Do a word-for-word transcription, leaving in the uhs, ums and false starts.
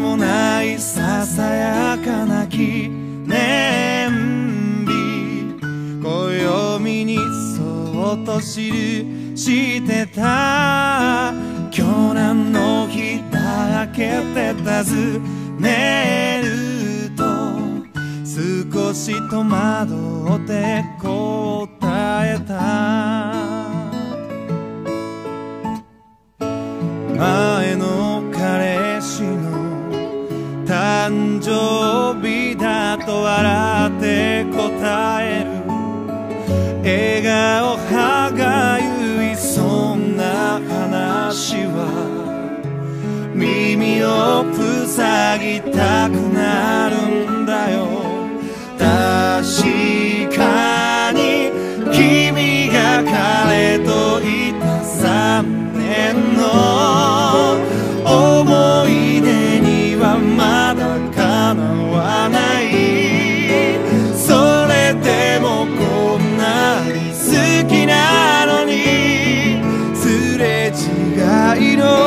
もないささやかな記念日、暦にそっと記してた。今日何の日だけって尋ねると、少し戸惑って答えた。前の彼氏の誕生日だと笑って答える。笑顔歯がゆいそんな話は耳を塞ぎたくなるんだよ。確かに君が彼といたさんねんの思い出にはまだかなわない。それでもこんなに好きなのに、すれ違いの